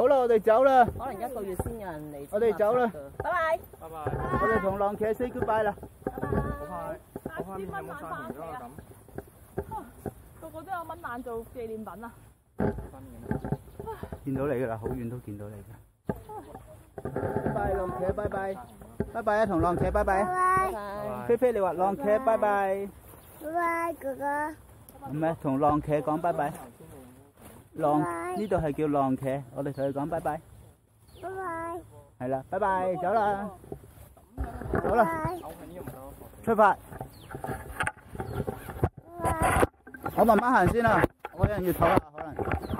啦，我哋走啦。 可能1個月先有人嚟。 我哋走啦。 拜拜。 拜拜。 我哋同浪茄 say goodbye 啦。 我塊面有冇曬紅咗啊？咁個個都有蚊蛋做紀念品啊！ 見到你㗎啦，好遠都見到你㗎。拜拜，浪茄，拜拜，拜拜啊，同浪茄，拜拜。 拜拜。 菲菲，你話浪茄，拜拜。 拜拜，哥哥。 唔係，同浪茄講拜拜。浪呢度係叫浪茄，我哋同佢講拜拜。 拜拜。 係啦，拜拜，走啦，走啦， 拜出發。我慢慢行先啦，我有人要唞下可能。